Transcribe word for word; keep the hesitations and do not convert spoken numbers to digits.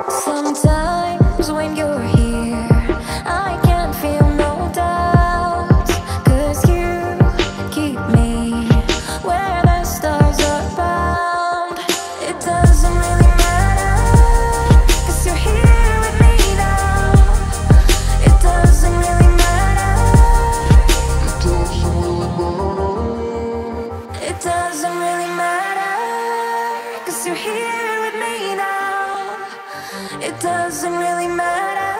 Sometimes when you're here, I can't feel no doubts, 'cause you keep me where the stars are bound. It doesn't really matter, 'cause you're here with me now. It doesn't really matter. It doesn't really matter, 'cause you're here with me now. It doesn't really matter.